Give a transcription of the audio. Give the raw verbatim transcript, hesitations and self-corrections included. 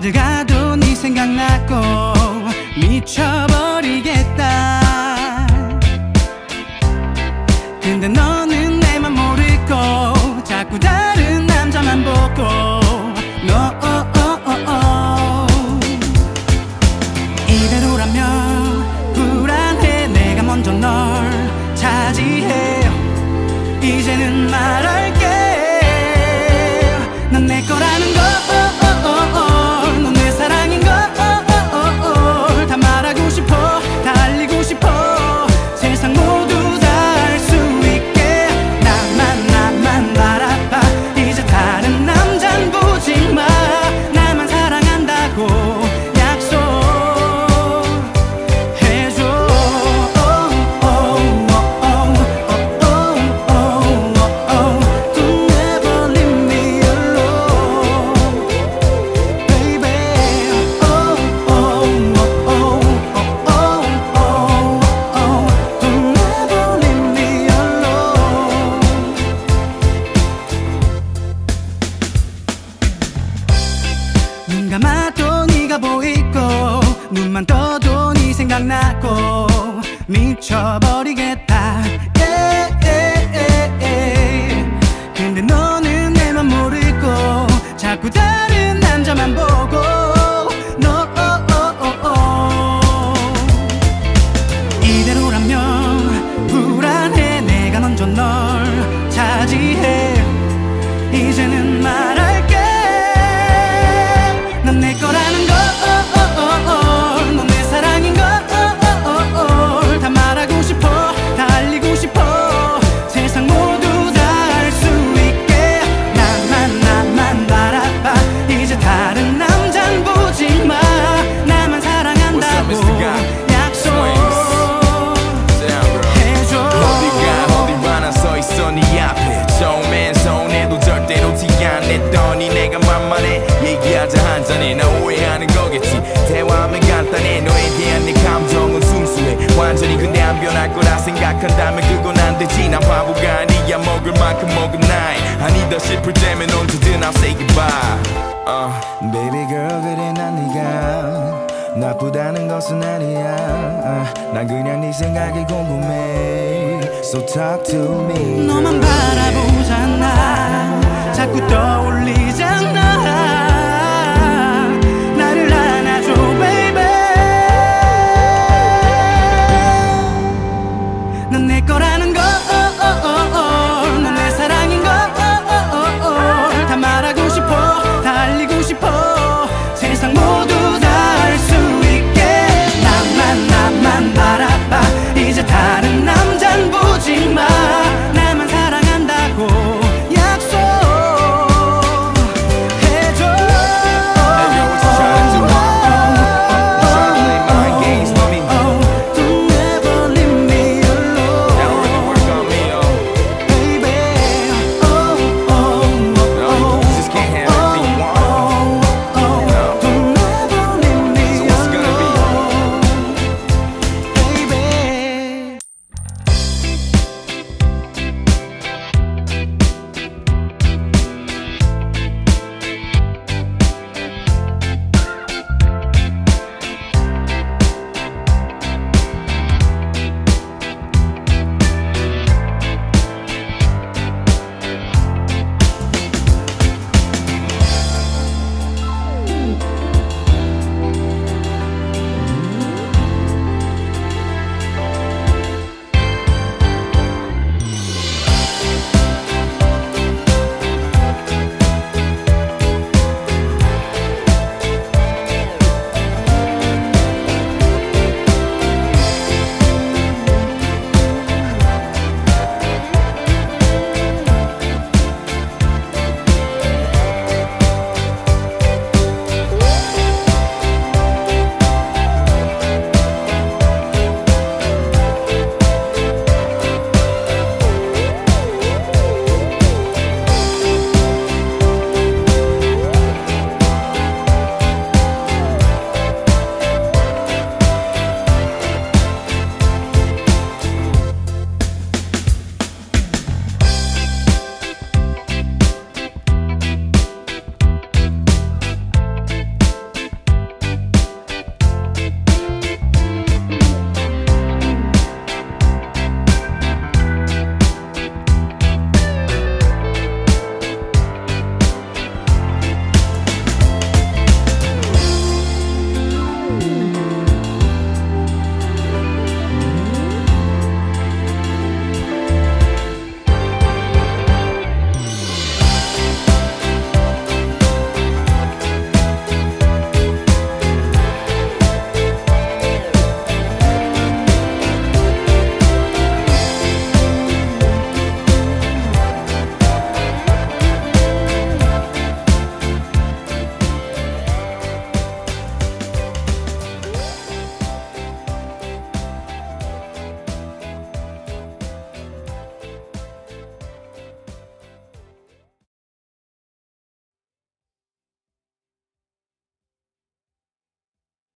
어딜 가도 네 생각나고 미쳐버리겠다. 근데 너는 내 맘 모르고 자꾸 다른 남자만 보고 너 이대로라면 불안해. 내가 먼저 널 차지해. 이제는 말할게. 넌 내 거라는 걸, 넌 내 사랑인 걸 다 말하고 싶어, 다 알리고 싶어. 세상 모두 다 알 수 있게 나만 나만 바라봐. 이제 다른 남잔 보지 마. 나만 사랑한다고 눈 감아도 네가 보이고 눈만 떠도 네 생각나고 미쳐버리겠다. yeah, yeah, yeah, yeah. 근데 너는 내 맘 모르고 자꾸 다른 남자만 보고 너 이대로라면 불안해. 내가 먼저 널 차지해. 이제는 말할게. 넌 내 거라는 걸, 넌 내 사랑인 걸 다 말하고 싶어, 다 알리고 싶어. 세상 모두 다 알 수 있게 나만 나만 바라봐. 이제 다른 남잔 보지 마. 나만 사랑한다고 약속해줘. 어디가 어디와 나 서있어 네 앞에. 처음엔 서운해도 절대로 티 안 냈더니 내가 만만해. 얘기하자 한잔해. 나 오해하는 거겠지. 대화하면 간단해. 너에 대한 내 감정은 순수해. 완전히 근데 안 변할 거라 생각한다면 그건 안 되지. 난 바보가 아니야. 먹을 만큼 먹은 나이 아니다 싶을 때면 언제든 I'll say goodbye. uh. Baby girl 그래 난 네가 나쁘다는 것은 아니야. uh. 난 그냥 네 생각이 궁금해. So talk to me. 너만 바라보잖아. 자꾸 떠올리